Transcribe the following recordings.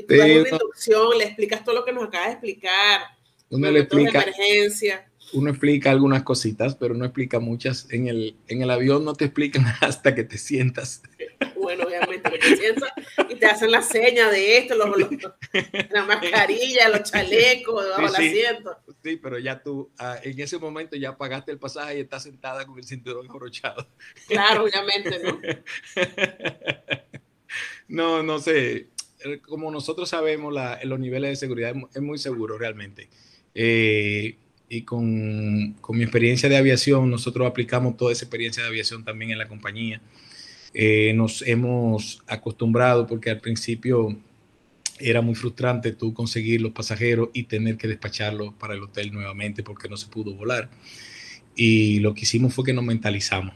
Y tú das Sí, una inducción, le explicas todo lo que nos acabas de explicar, uno los le métodos de explica, emergencia. uno explica algunas cositas, pero no explica muchas. En el avión no te explican hasta que te sientas. Bueno, obviamente que te sientas y te hacen la seña de esto, la mascarilla, los chalecos debajo del asiento. Sí, pero ya tú en ese momento ya pagaste el pasaje y estás sentada con el cinturón abrochado. Claro, obviamente, ¿no? No, no sé. Como nosotros sabemos, los niveles de seguridad es muy seguro realmente. Y con mi experiencia de aviación, nosotros aplicamos toda esa experiencia de aviación también en la compañía. Nos hemos acostumbrado porque al principio era muy frustrante tú conseguir los pasajeros y tener que despacharlos para el hotel nuevamente porque no se pudo volar. Y lo que hicimos fue que nos mentalizamos.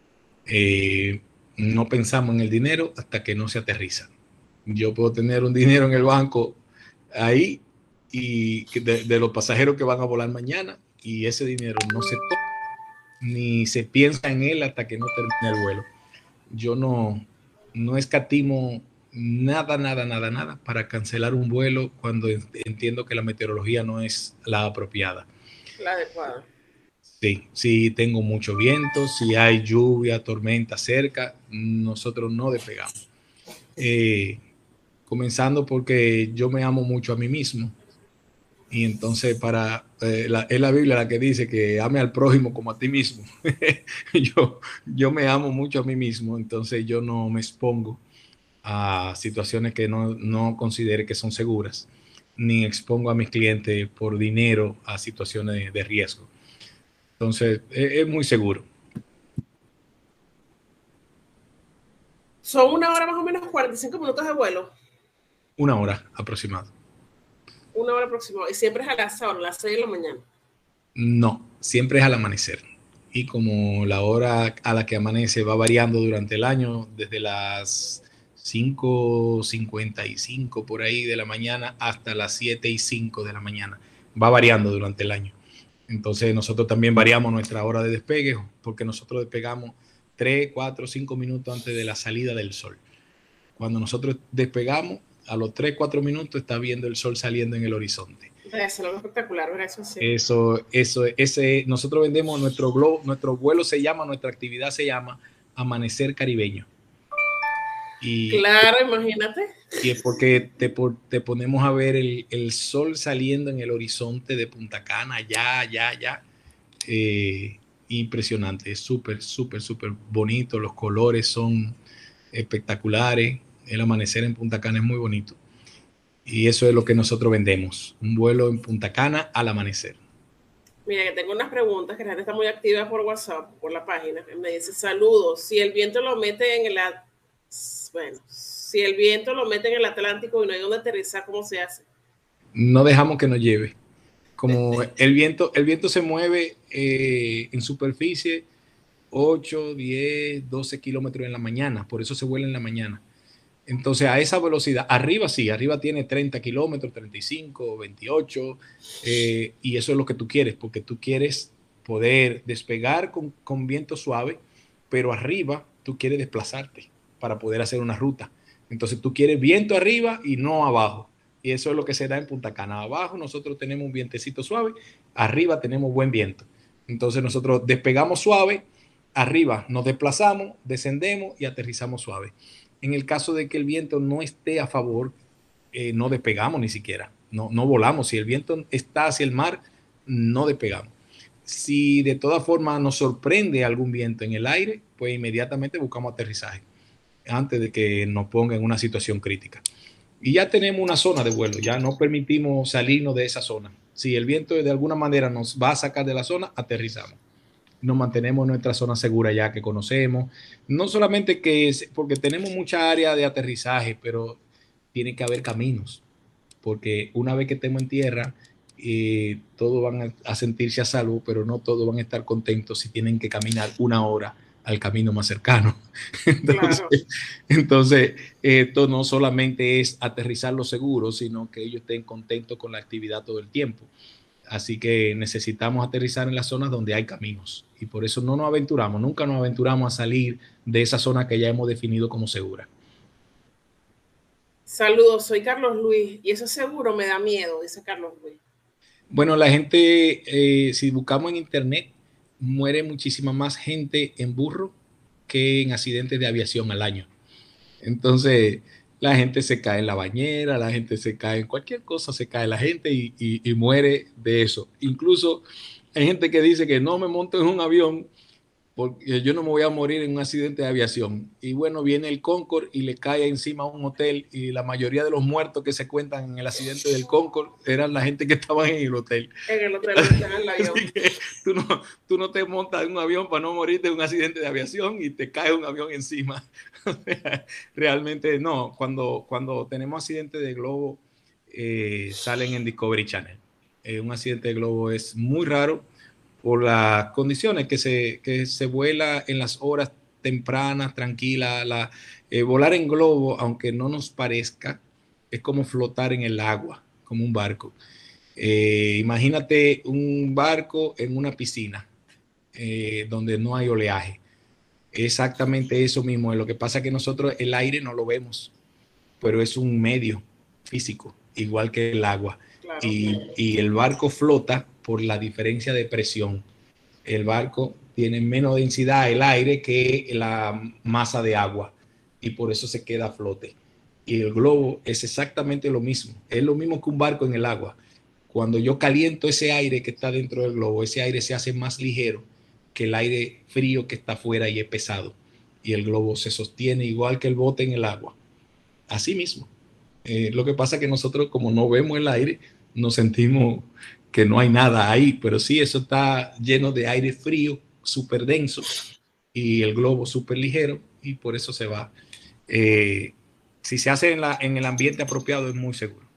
No pensamos en el dinero hasta que no se aterriza. Yo puedo tener un dinero en el banco ahí y de los pasajeros que van a volar mañana y ese dinero no se toca ni se piensa en él hasta que no termine el vuelo. Yo no escatimo nada, nada, nada, nada para cancelar un vuelo cuando entiendo que la meteorología no es la apropiada. La adecuada. Sí, si tengo mucho viento, si hay lluvia, tormenta cerca, nosotros no despegamos. Eh, Comenzando porque yo me amo mucho a mí mismo. Y entonces es la Biblia la que dice que ame al prójimo como a ti mismo. yo me amo mucho a mí mismo, entonces yo no me expongo a situaciones que no considere que son seguras, ni expongo a mis clientes por dinero a situaciones de riesgo. Entonces, es muy seguro. Son 1 hora más o menos, 45 minutos de vuelo. 1 hora aproximada. 1 hora aproximada. Y siempre es a las 6 de la mañana. No, siempre es al amanecer. Y como la hora a la que amanece va variando durante el año, desde las 5:55 por ahí de la mañana hasta las 7:05 de la mañana. Va variando durante el año. Entonces nosotros también variamos nuestra hora de despegue porque nosotros despegamos 3, 4, 5 minutos antes de la salida del sol. Cuando nosotros despegamos, a los 3, 4 minutos está viendo el sol saliendo en el horizonte. Es algo espectacular, ¿verdad? Eso sí. Nosotros vendemos nuestro globo, nuestro vuelo se llama, nuestra actividad se llama Amanecer Caribeño. Claro, imagínate. Y es porque te ponemos a ver el sol saliendo en el horizonte de Punta Cana, ya. Impresionante, es súper, súper, súper bonito, los colores son espectaculares, el amanecer en Punta Cana es muy bonito. Y eso es lo que nosotros vendemos, un vuelo en Punta Cana al amanecer. Mira, que tengo unas preguntas que la gente está muy activa por WhatsApp, por la página. Me dice, saludos, si el viento lo mete en el... Bueno, si el viento lo mete en el Atlántico y no hay donde aterrizar, ¿cómo se hace? No dejamos que nos lleve. Como el viento se mueve en superficie 8, 10, 12 kilómetros en la mañana, por eso se vuela en la mañana. Entonces, a esa velocidad, arriba sí, arriba tiene 30 kilómetros, 35, 28, y eso es lo que tú quieres, porque tú quieres poder despegar con viento suave, pero arriba tú quieres desplazarte para poder hacer una ruta. Entonces, tú quieres viento arriba y no abajo. Y eso es lo que se da en Punta Cana. Abajo nosotros tenemos un vientecito suave, arriba tenemos buen viento. Entonces, nosotros despegamos suave, arriba nos desplazamos, descendemos y aterrizamos suave. En el caso de que el viento no esté a favor, no despegamos ni siquiera, no volamos. Si el viento está hacia el mar, no despegamos. Si de todas formas nos sorprende algún viento en el aire, pues inmediatamente buscamos aterrizaje antes de que nos ponga en una situación crítica. Y ya tenemos una zona de vuelo, ya no permitimos salirnos de esa zona. Si el viento de alguna manera nos va a sacar de la zona, aterrizamos. Nos mantenemos en nuestra zona segura ya que conocemos. No solamente que es porque tenemos mucha área de aterrizaje, pero tiene que haber caminos, porque una vez que estemos en tierra, todos van a sentirse a salvo, pero no todos van a estar contentos si tienen que caminar 1 hora al camino más cercano. Entonces, Claro. esto no solamente es aterrizar los seguros, sino que ellos estén contentos con la actividad todo el tiempo. Así que necesitamos aterrizar en las zonas donde hay caminos y por eso no nos aventuramos, nunca nos aventuramos a salir de esa zona que ya hemos definido como segura. Saludos, soy Carlos Luis y eso seguro me da miedo, dice Carlos Luis. Bueno, la gente, si buscamos en internet, muere muchísima más gente en burro que en accidentes de aviación al año. Entonces, la gente se cae en la bañera, la gente se cae en cualquier cosa, se cae la gente y muere de eso. Incluso hay gente que dice que no me monto en un avión porque yo no me voy a morir en un accidente de aviación. Y bueno, viene el Concorde y le cae encima a un hotel y la mayoría de los muertos que se cuentan en el accidente del Concorde eran la gente que estaba en el hotel. En el hotel, en el avión. Así que tú no te montas en un avión para no morirte en un accidente de aviación y te cae un avión encima. Realmente no, cuando tenemos accidentes de globo, salen en Discovery Channel. Un accidente de globo es muy raro por las condiciones que se vuela en las horas tempranas, tranquila. Volar en globo, aunque no nos parezca, es como flotar en el agua, como un barco. Imagínate un barco en una piscina donde no hay oleaje. Exactamente eso mismo. Lo que pasa es que nosotros el aire no lo vemos, pero es un medio físico, igual que el agua. Claro. Y el barco flota por la diferencia de presión. El barco tiene menos densidad el aire que la masa de agua y por eso se queda a flote. Y el globo es exactamente lo mismo. Es lo mismo que un barco en el agua. Cuando yo caliento ese aire que está dentro del globo, ese aire se hace más ligero que el aire frío que está afuera y es pesado. Y el globo se sostiene igual que el bote en el agua. Así mismo. Lo que pasa es que nosotros, como no vemos el aire, nos sentimos que no hay nada ahí, pero sí, eso está lleno de aire frío, súper denso, y el globo súper ligero, y por eso se va. Si se hace en el ambiente apropiado, es muy seguro.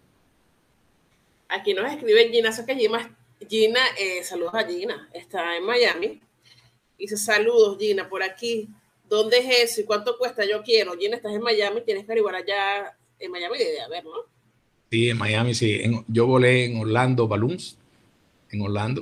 Aquí nos escribe Gina, eso que Gina, saludos a Gina, está en Miami. Dice, saludos Gina, por aquí. ¿Dónde es eso y cuánto cuesta? Yo quiero. Gina, estás en Miami, tienes que averiguar allá en Miami de ver, ¿no? Sí, en Miami, sí. Yo volé en Orlando Balloons, en Orlando.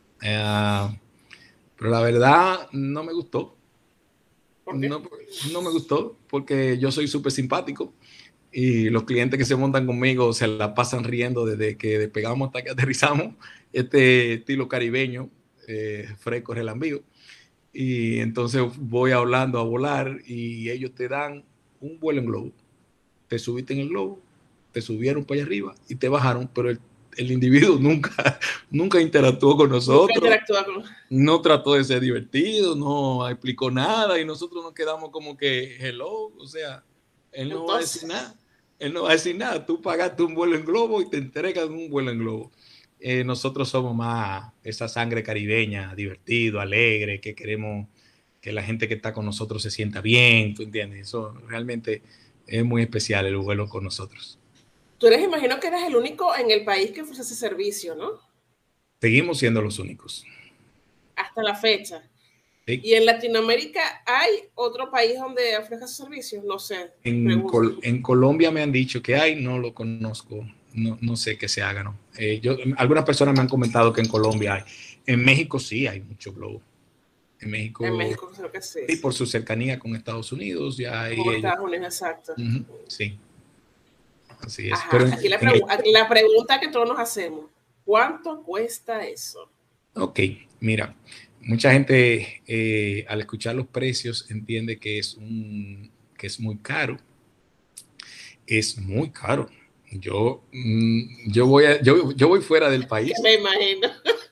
Pero la verdad, no me gustó. ¿Por qué? No me gustó porque yo soy súper simpático y los clientes que se montan conmigo se la pasan riendo desde que despegamos hasta que aterrizamos. Este estilo caribeño, fresco, relambío. Y entonces voy a Orlando a volar y ellos te dan un vuelo en globo. Te subiste en el globo, te subieron para allá arriba y te bajaron, pero el individuo nunca interactuó con nosotros, no trató de ser divertido, no explicó nada y nosotros nos quedamos como que hello, o sea, él no va a decir nada, él no va a decir nada, tú pagaste un vuelo en globo y te entregan un vuelo en globo. Nosotros somos más esa sangre caribeña, divertido, alegre, que queremos que la gente que está con nosotros se sienta bien, ¿tú entiendes? Eso realmente es muy especial el vuelo con nosotros. Tú imagino que eres el único en el país que ofrece ese servicio, ¿no? Seguimos siendo los únicos. Hasta la fecha. Sí. ¿Y en Latinoamérica hay otro país donde ofrezca sus servicios? No sé. En Colombia me han dicho que hay, no lo conozco, no sé qué se haga, ¿no? Algunas personas me han comentado que en Colombia hay. En México sí hay mucho globo. En México creo que sí. Sí, por su cercanía con Estados Unidos. Ya hay con Estados Unidos, exacto. Sí. Así es. Ajá, pero aquí la pregunta que todos nos hacemos, ¿cuánto cuesta eso? Ok, mira, mucha gente al escuchar los precios entiende que es muy caro. Es muy caro. Yo voy fuera del país. Me imagino.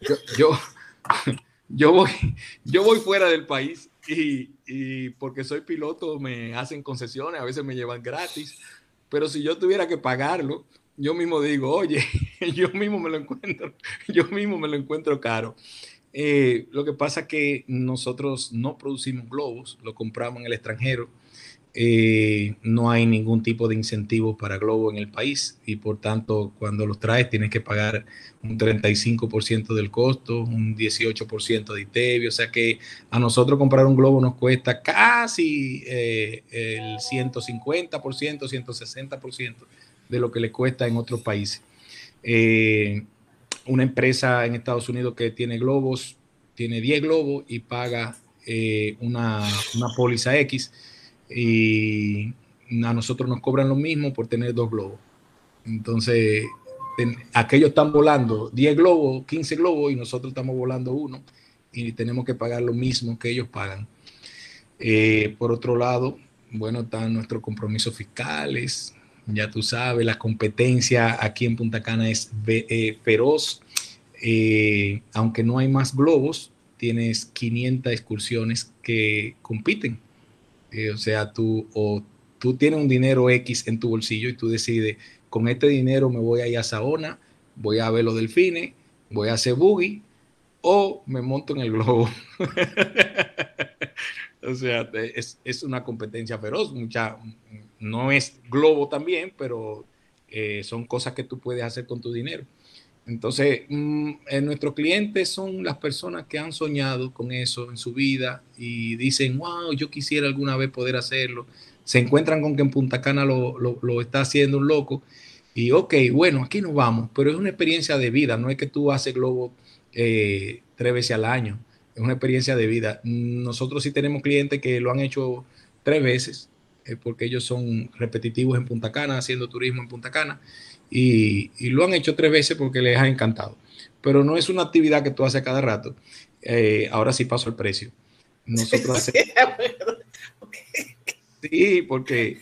Yo voy fuera del país y porque soy piloto me hacen concesiones, a veces me llevan gratis, pero si yo tuviera que pagarlo, yo mismo digo, oye, yo mismo me lo encuentro caro. Lo que pasa es que nosotros no producimos globos, lo compramos en el extranjero. No hay ningún tipo de incentivo para globo en el país y por tanto cuando los traes tienes que pagar un 35% del costo, un 18% de ITEVI, o sea que a nosotros comprar un globo nos cuesta casi el 150%, 160% de lo que le cuesta en otros países. Una empresa en Estados Unidos que tiene globos, tiene 10 globos y paga una póliza X y a nosotros nos cobran lo mismo por tener 2 globos. Entonces, aquellos están volando 10 globos, 15 globos y nosotros estamos volando uno y tenemos que pagar lo mismo que ellos pagan. Por otro lado, bueno, están nuestros compromisos fiscales. Ya tú sabes, la competencia aquí en Punta Cana es feroz. Aunque no hay más globos, tienes 500 excursiones que compiten. O sea, tú tienes un dinero X en tu bolsillo y tú decides, con este dinero me voy a ir a Saona, voy a ver los delfines, voy a hacer boogie o me monto en el globo. O sea, es una competencia feroz. No es globo también, pero son cosas que tú puedes hacer con tu dinero. Entonces, nuestros clientes son las personas que han soñado con eso en su vida y dicen, wow, yo quisiera alguna vez poder hacerlo. Se encuentran con que en Punta Cana lo está haciendo un loco y, ok, bueno, aquí nos vamos, pero es una experiencia de vida, no es que tú haces globo 3 veces al año, es una experiencia de vida. Nosotros sí tenemos clientes que lo han hecho 3 veces, porque ellos son repetitivos en Punta Cana, haciendo turismo en Punta Cana, y lo han hecho 3 veces porque les ha encantado. Pero no es una actividad que tú haces cada rato. Ahora sí paso el precio. Nosotros hacemos... Sí, porque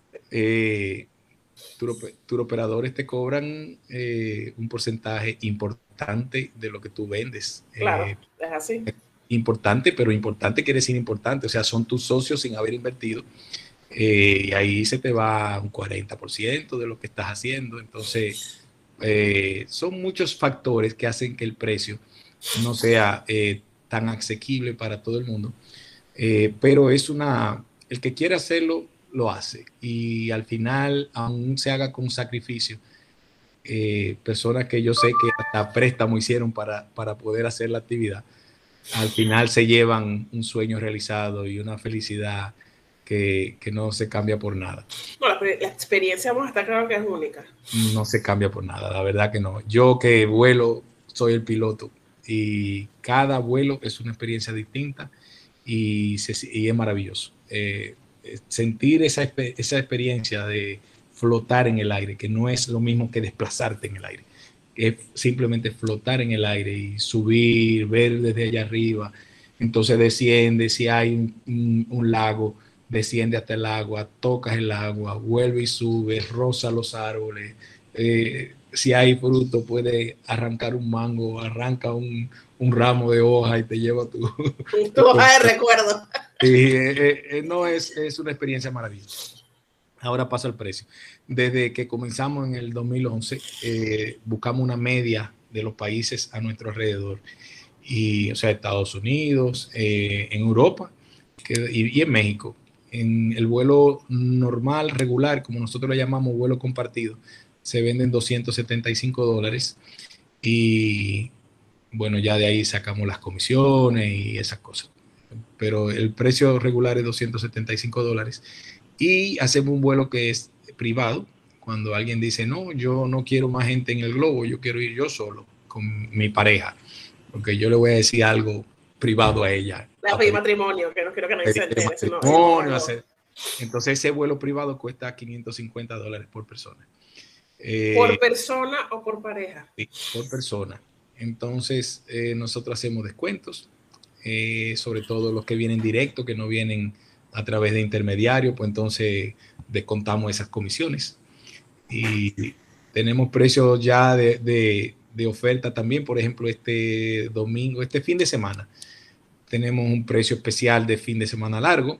turoperadores te cobran un porcentaje importante de lo que tú vendes. Claro, es así. Importante, pero importante quiere decir importante. O sea, son tus socios sin haber invertido. Y ahí se te va un 40% de lo que estás haciendo. Entonces, son muchos factores que hacen que el precio no sea tan asequible para todo el mundo. Pero el que quiere hacerlo, lo hace. Y al final, aún se haga con sacrificio, personas que yo sé que hasta préstamo hicieron para poder hacer la actividad, al final se llevan un sueño realizado y una felicidad que no se cambia por nada. No, la experiencia vamos a estar claro que es única. No se cambia por nada, la verdad que no. Yo que vuelo, soy el piloto y cada vuelo es una experiencia distinta y es maravilloso. Sentir esa experiencia de flotar en el aire, que no es lo mismo que desplazarte en el aire, es simplemente flotar en el aire y subir, ver desde allá arriba. Entonces desciende, si hay un lago, desciende hasta el agua, tocas el agua, vuelve y sube, roza los árboles. Si hay fruto, puede arrancar un mango, arranca un ramo de hoja y te lleva tu hoja de recuerdo. No, es una experiencia maravillosa. Ahora pasa el precio. Desde que comenzamos en el 2011, buscamos una media de los países a nuestro alrededor. O sea, Estados Unidos, en Europa y en México. En el vuelo normal, regular, como nosotros lo llamamos vuelo compartido, se venden $275 y bueno, ya de ahí sacamos las comisiones y esas cosas. Pero el precio regular es $275 y hacemos un vuelo que es privado. Cuando alguien dice, no, yo no quiero más gente en el globo, yo quiero ir yo solo con mi pareja, porque yo le voy a decir algo privado a ella. A pedir matrimonio, que no quiero que nadie se entere. Entonces ese vuelo privado cuesta $550 por persona. ¿Por persona o por pareja? Sí, por persona. Entonces nosotros hacemos descuentos, sobre todo los que vienen directo, que no vienen a través de intermediarios, pues entonces descontamos esas comisiones. Y tenemos precios ya de oferta también. Por ejemplo, este fin de semana, tenemos un precio especial de fin de semana largo.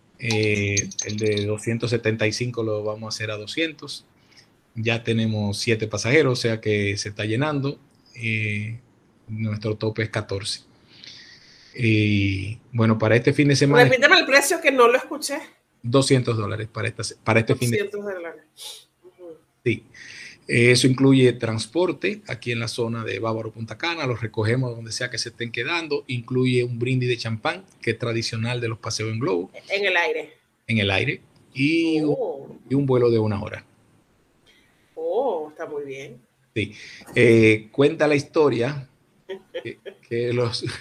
El de 275 lo vamos a hacer a 200. Ya tenemos 7 pasajeros, o sea que se está llenando. Nuestro tope es 14. Y bueno, para este fin de semana... Repíteme el precio que no lo escuché. $200 para este fin de semana. Sí. Eso incluye transporte aquí en la zona de Bávaro, Punta Cana, los recogemos donde sea que se estén quedando, incluye un brindis de champán, que es tradicional de los paseos en globo. En el aire. En el aire. Y un vuelo de 1 hora. Oh, está muy bien. Sí. Cuenta la historia que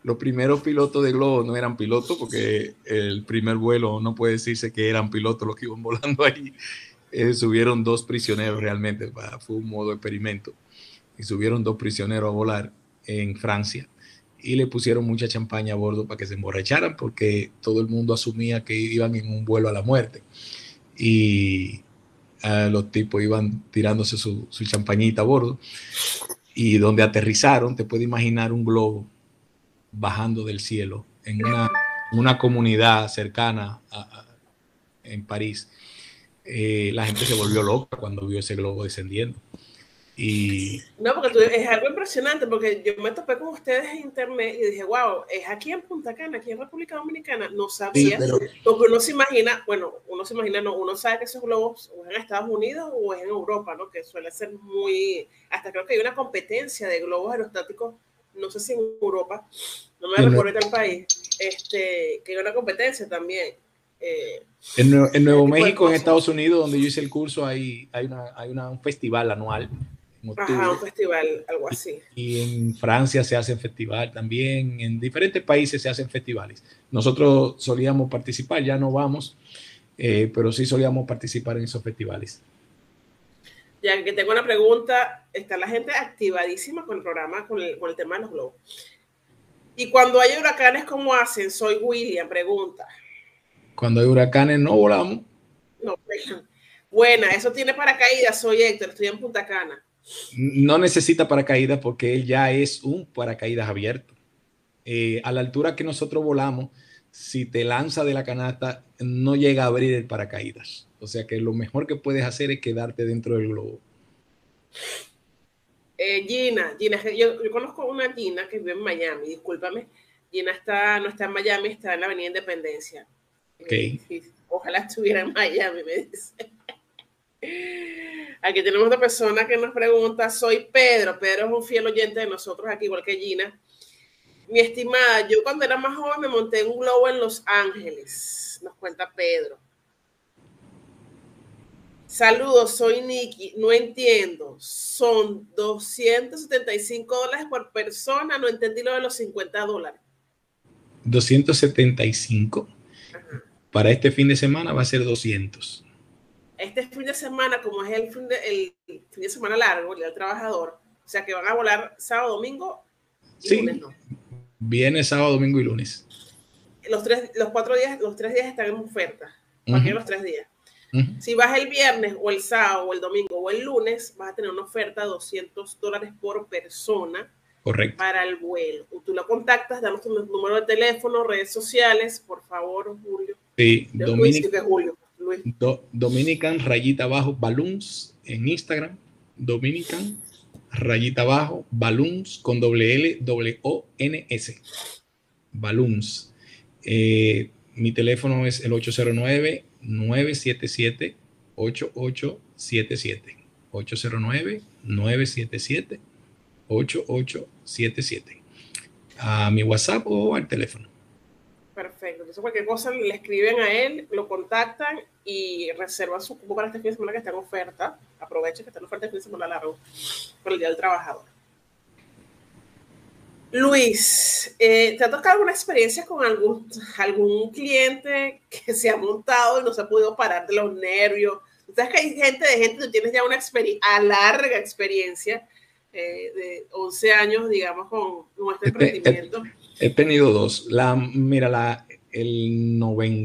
los primeros pilotos de globo no eran pilotos, porque el primer vuelo no puede decirse que eran pilotos los que iban volando ahí. Subieron 2 prisioneros realmente, fue un modo experimento, y subieron 2 prisioneros a volar en Francia y le pusieron mucha champaña a bordo para que se emborracharan, porque todo el mundo asumía que iban en un vuelo a la muerte, y los tipos iban tirándose su champañita a bordo, y donde aterrizaron, te puedes imaginar un globo bajando del cielo en una comunidad cercana en París. La gente se volvió loca cuando vio ese globo descendiendo. No, porque es algo impresionante, porque yo me topé con ustedes en internet y dije, wow, es aquí en Punta Cana, aquí en República Dominicana. No sabía, sí, porque uno se imagina, uno sabe que esos globos o es en Estados Unidos o es en Europa, ¿no? Que suele ser muy, hasta creo que hay una competencia de globos aerostáticos, no sé si en Europa, no me recuerdo el país, que hay una competencia también. En Nuevo México, en Estados Unidos, donde yo hice el curso, hay un festival anual. Ajá, un festival, algo así. Y en Francia se hace festival también, en diferentes países se hacen festivales. Nosotros solíamos participar, ya no vamos, pero sí solíamos participar en esos festivales. Ya que tengo una pregunta, está la gente activadísima con el programa, con el tema de los globos. Y cuando hay huracanes, ¿cómo hacen? Soy William, pregunta. Cuando hay huracanes no volamos. No, buena, eso tiene paracaídas, soy Héctor, estoy en Punta Cana. No necesita paracaídas porque él ya es un paracaídas abierto. A la altura que nosotros volamos, si te lanza de la canasta, no llega a abrir el paracaídas. O sea que lo mejor que puedes hacer es quedarte dentro del globo. Gina, yo conozco una Gina que vive en Miami, discúlpame. Gina no está en Miami, está en la Avenida Independencia. Okay. Ojalá estuviera en Miami, me dice. Aquí tenemos otra persona que nos pregunta, soy Pedro. Pedro es un fiel oyente de nosotros aquí, igual que Gina. Mi estimada, yo cuando era más joven me monté en un globo en Los Ángeles, nos cuenta Pedro. Saludos, soy Nikki, no entiendo, son $275 por persona, no entendí lo de los $50. 275. Ajá. Para este fin de semana va a ser 200. Este fin de semana, como es el fin de semana largo, el día del trabajador, o sea que van a volar sábado, domingo y sí, lunes, ¿no? Viernes, sábado, domingo y lunes. Los 3 días están en oferta. ¿Para qué los 3 días? Si vas el viernes o el sábado o el domingo o el lunes, vas a tener una oferta de $200 por persona. Correcto. Para el vuelo. Tú lo contactas, danos tu número de teléfono, redes sociales, por favor, Julio. Sí, Dominican _Balloons en Instagram. Dominican _Balloons con WLOONS. Balloons. Mi teléfono es el 809-977-8877. 809-977-8877. A mi WhatsApp o al teléfono. Perfecto. Entonces, cualquier cosa le escriben a él, lo contactan y reservan su cupo para este fin de semana que está en oferta. Aprovechen que está en oferta el fin de semana largo por el Día del Trabajador. Luis, ¿te ha tocado alguna experiencia con algún cliente que se ha montado y no se ha podido parar de los nervios? Sabes que hay gente, tú tienes ya una larga experiencia de 11 años, digamos, con nuestro emprendimiento. He tenido 2. El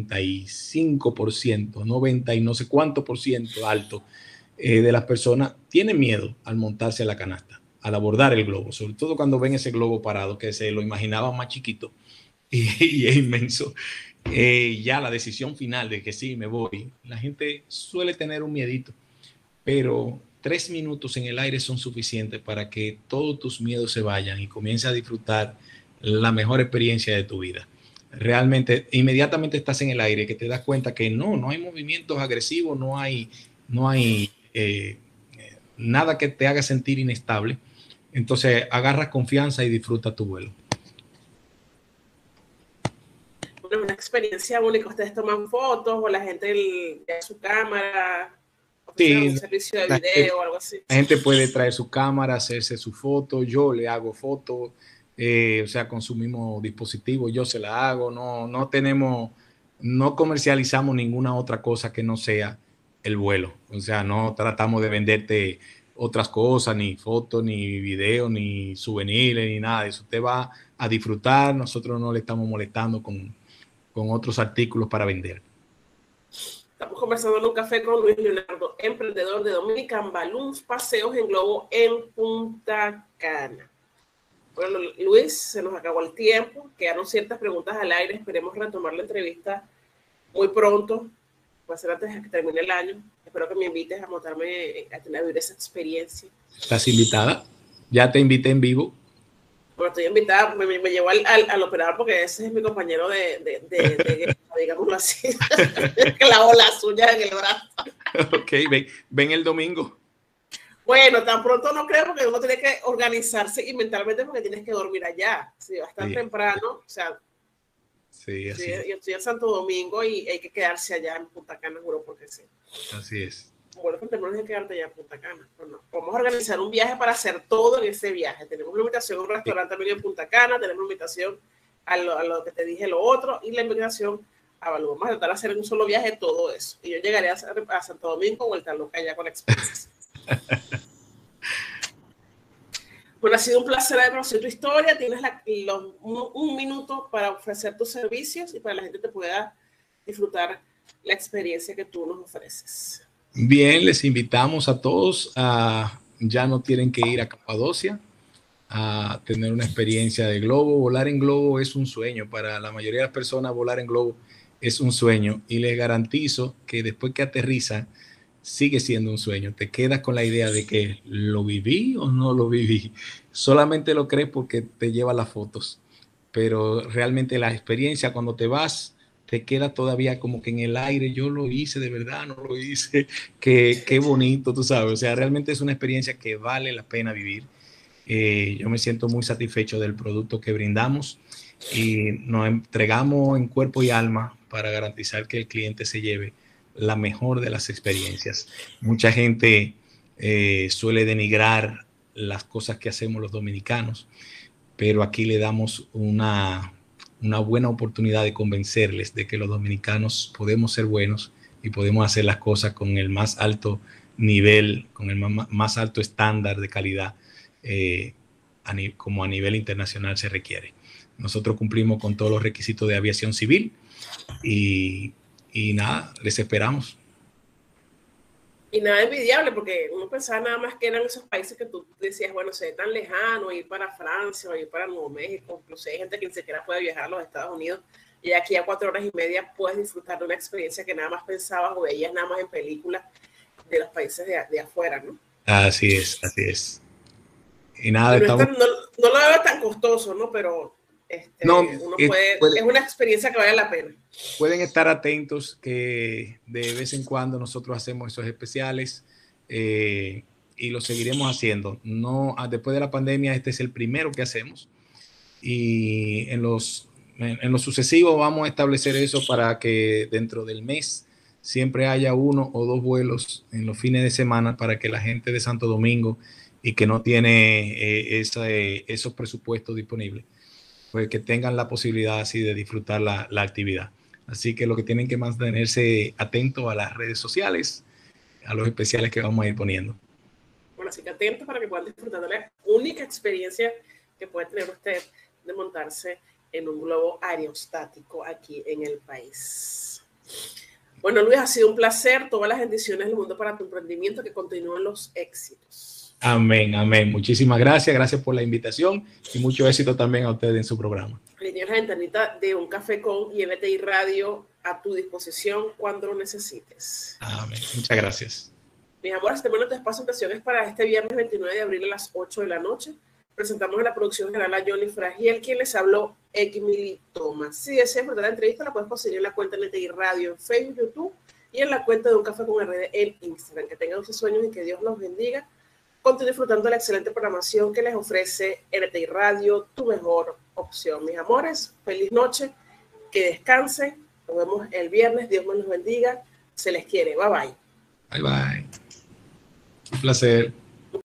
95%, 90 y no sé cuánto por ciento alto de las personas tiene miedo al montarse a la canasta, al abordar el globo, sobre todo cuando ven ese globo parado, que se lo imaginaban más chiquito y es inmenso. Ya la decisión final de que sí, me voy, la gente suele tener un miedito, pero 3 minutos en el aire son suficientes para que todos tus miedos se vayan y comiences a disfrutar la mejor experiencia de tu vida. Realmente, inmediatamente estás en el aire, que te das cuenta que no hay movimientos agresivos, no hay nada que te haga sentir inestable. Entonces, agarras confianza y disfruta tu vuelo. Una experiencia única. Ustedes toman fotos o la gente de su cámara. Sí, un servicio de video o algo así. La gente puede traer su cámara, hacerse su foto. Yo le hago fotos. o sea, consumimos dispositivos, yo se la hago, no comercializamos ninguna otra cosa que no sea el vuelo. O sea, no tratamos de venderte otras cosas, ni fotos, ni videos, ni souvenirs, ni nada de eso. Usted va a disfrutar, nosotros no le estamos molestando con otros artículos para vender. Estamos conversando en un café con Luis Leonardo, emprendedor de Dominican Balloons, paseos en globo en Punta Cana. Bueno, Luis, se nos acabó el tiempo, quedaron ciertas preguntas al aire, esperemos retomar la entrevista muy pronto, puede ser antes de que termine el año. Espero que me invites a montarme, a tener esa experiencia. ¿Estás invitada? Ya te invité en vivo. Bueno, estoy invitada, me llevó al operador porque ese es mi compañero de digámoslo así, clavó las uñas en el brazo. Ok, ven el domingo. Bueno, tan pronto no creo porque uno tiene que organizarse y mentalmente porque tienes que dormir allá. Si va a estar temprano, o sea, sí, así yo estoy en Santo Domingo y hay que quedarse allá en Punta Cana, juro, porque sí. Así es. Bueno, pues tenemos que quedarte allá en Punta Cana. Bueno, vamos a organizar un viaje para hacer todo en ese viaje. Tenemos una invitación a un restaurante también en Punta Cana, tenemos una invitación a lo que te dije, lo otro, y la invitación a Balú. Vamos a tratar de hacer en un solo viaje todo eso. Y yo llegaré a Santo Domingo, vuelta loca ya con la experiencia. Bueno, ha sido un placer haber conocido tu historia. Tienes un minuto para ofrecer tus servicios y para que la gente te pueda disfrutar la experiencia que tú nos ofreces. Bien, les invitamos a todos ya no tienen que ir a Capadocia a tener una experiencia de globo. Volar en globo es un sueño. Para la mayoría de las personas, volar en globo es un sueño. Y les garantizo que después que aterrizan, sigue siendo un sueño. Te quedas con la idea de que lo viví o no lo viví. Solamente lo crees porque te lleva las fotos. Pero realmente la experiencia cuando te vas, te queda todavía como que en el aire. Yo lo hice, de verdad, no lo hice. Qué bonito, tú sabes. O sea, realmente es una experiencia que vale la pena vivir. Yo me siento muy satisfecho del producto que brindamos y nos entregamos en cuerpo y alma para garantizar que el cliente se lleve la mejor de las experiencias. Mucha gente suele denigrar las cosas que hacemos los dominicanos, pero aquí le damos una buena oportunidad de convencerles de que los dominicanos podemos ser buenos y podemos hacer las cosas con el más alto nivel, con el más alto estándar de calidad, como a nivel internacional se requiere. Nosotros cumplimos con todos los requisitos de aviación civil y nada, les esperamos. Y nada envidiable, porque uno pensaba nada más que eran esos países que tú decías, bueno, se ve tan lejano, ir para Francia o ir para Nuevo México, incluso hay gente que ni siquiera puede viajar a los Estados Unidos, y aquí a 4 horas y media puedes disfrutar de una experiencia que nada más pensabas o veías nada más en películas de los países de afuera, ¿no? Así es, así es. Y nada, y no lo veo tan costoso, ¿no? Pero uno puede, es una experiencia que vale la pena. Pueden estar atentos que de vez en cuando nosotros hacemos esos especiales y lo seguiremos haciendo. No, después de la pandemia, este es el primero que hacemos y en los sucesivos vamos a establecer eso para que dentro del mes siempre haya 1 o 2 vuelos en los fines de semana para que la gente de Santo Domingo y que no tiene esos presupuestos disponibles, pues que tengan la posibilidad así de disfrutar la actividad. Así que lo que tienen que mantenerse atentos a las redes sociales, a los especiales que vamos a ir poniendo. Bueno, así que atentos para que puedan disfrutar de la única experiencia que puede tener usted de montarse en un globo aerostático aquí en el país. Bueno, Luis, ha sido un placer. Todas las bendiciones del mundo para tu emprendimiento, que continúen los éxitos. Amén, amén. Muchísimas gracias. Gracias por la invitación y mucho éxito también a ustedes en su programa. Línea la ventanita de Un Café con NTI Radio a tu disposición cuando lo necesites. Amén. Muchas gracias. Mis amores, este momento de espacio invitación es para este viernes 29 de abril a las 8 de la noche. Presentamos en la producción general a Johnny Fragiel, quien les habló, Emily Thomas. Si deseas ver la entrevista, la puedes conseguir en la cuenta de NTI Radio en Facebook, YouTube y en la cuenta de Un Café con RD en Instagram. Que tengan sus sueños y que Dios los bendiga. Continúen disfrutando de la excelente programación que les ofrece NTI Radio, tu mejor opción. Mis amores, feliz noche, que descansen. Nos vemos el viernes. Dios me los bendiga. Se les quiere. Bye, bye. Bye, bye. Un placer.